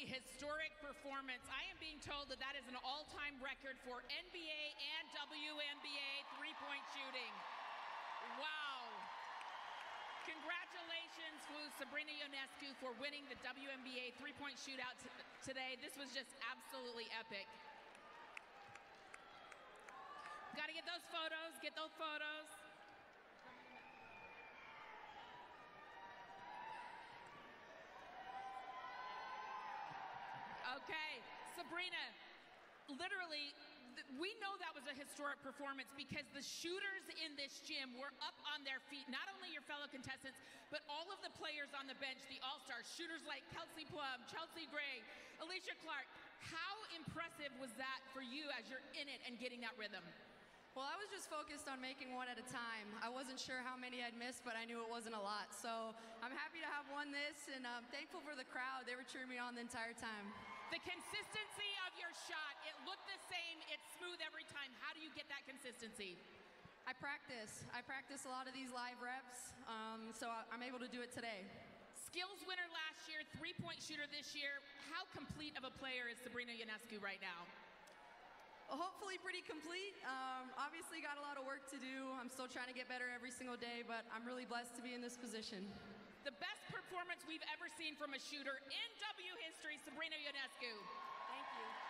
historic performance. I am being told that that is an all-time record for NBA and WNBA three-point shooting. Wow. Congratulations to Sabrina Ionescu for winning the WNBA three-point shootout today. This was just absolutely epic. Got to get those photos, Okay, Sabrina, literally, we know that was a historic performance because the shooters in this gym were up on their feet, not only your fellow contestants, but all of the players on the bench, the all-stars, shooters like Kelsey Plum, Chelsea Gray, Alicia Clark. How impressive was that for you as you're in it and getting that rhythm? Well, I was just focused on making one at a time. I wasn't sure how many I'd missed, but I knew it wasn't a lot. So I'm happy to have won this, and I'm thankful for the crowd. They were cheering me on the entire time. The consistency of your shot, it looked the same, it's smooth every time. How do you get that consistency? I practice a lot of these live reps, so I'm able to do it today. Skills winner last year, three-point shooter this year. How complete of a player is Sabrina Ionescu right now? Hopefully pretty complete. Obviously got a lot of work to do. I'm still trying to get better every single day, but I'm really blessed to be in this position. The best performance we've ever seen from a shooter in W history, Sabrina Ionescu. Thank you.